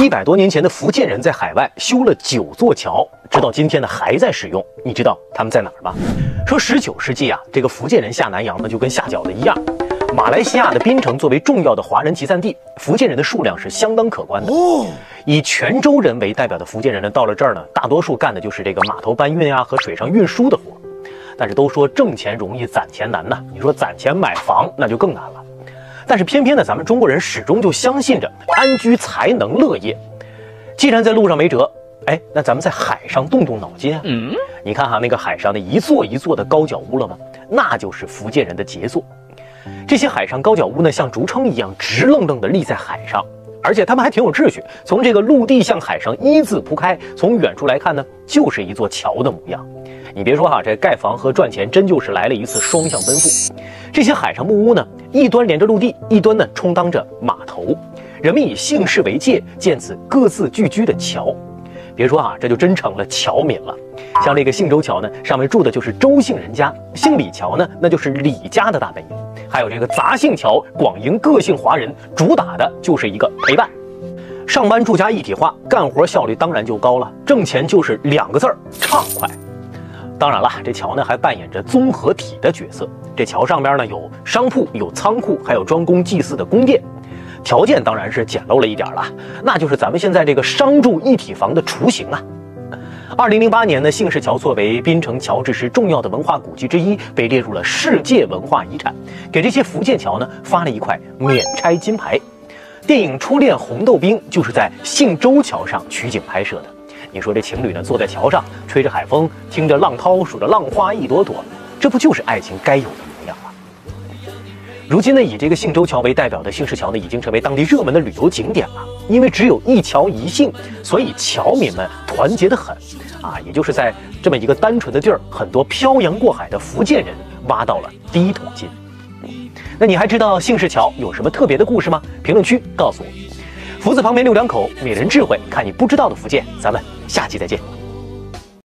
100多年前的福建人在海外修了9座桥，直到今天呢还在使用。你知道他们在哪儿吗？说19世纪啊，这个福建人下南洋呢就跟下饺子一样。马来西亚的槟城作为重要的华人集散地，福建人的数量是相当可观的。以泉州人为代表的福建人呢，到了这儿呢，大多数干的就是这个码头搬运啊和水上运输的活。但是都说挣钱容易攒钱难呐，你说攒钱买房那就更难了。但是偏偏呢，咱们中国人始终就相信着安居才能乐业。既然在路上没辙，哎，那咱们在海上动动脑筋啊。你看哈，那个海上的一座一座的高脚屋了吗？那就是福建人的杰作。这些海上高脚屋呢，像竹撑一样直愣愣地立在海上，而且它们还挺有秩序，从这个陆地向海上一字铺开，从远处来看呢，就是一座桥的模样。你别说哈，这盖房和赚钱真就是来了一次双向奔赴。这些海上木屋呢，一端连着陆地，一端呢充当着码头，人们以姓氏为界，建此各自聚居的桥。别说啊，这就真成了侨民了。像这个信州桥呢，上面住的就是周姓人家；姓李桥呢，那就是李家的大本营。还有这个杂姓桥，广迎各姓华人，主打的就是一个陪伴。上班住家一体化，干活效率当然就高了，挣钱就是2个字儿：畅快。当然了，这桥呢还扮演着综合体的角色。这桥上边呢有商铺、有仓库，还有专供祭祀的宫殿。条件当然是简陋了一点了，那就是咱们现在这个商住一体房的雏形啊。2008年呢，姓氏桥作为槟城乔治市重要的文化古迹之一，被列入了世界文化遗产，给这些福建桥呢发了一块免拆金牌。电影《初恋红豆冰》就是在信州桥上取景拍摄的。你说这情侣呢坐在桥上，吹着海风，听着浪涛，数着浪花一朵朵，这不就是爱情该有的模样吗？如今呢，以这个信州桥为代表的姓氏桥呢，已经成为当地热门的旅游景点了。因为只有一桥一姓，所以侨民们团结得很啊！也就是在这么一个单纯的地儿，很多漂洋过海的福建人挖到了第一桶金。那你还知道姓氏桥有什么特别的故事吗？评论区告诉我。福字旁边6两口，美人智慧，看你不知道的福建。咱们下期再见。